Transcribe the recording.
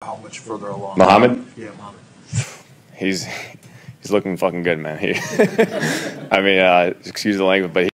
how much further along? Mohamed? Yeah, Mohamed. He's looking fucking good, man. I mean, excuse the language, but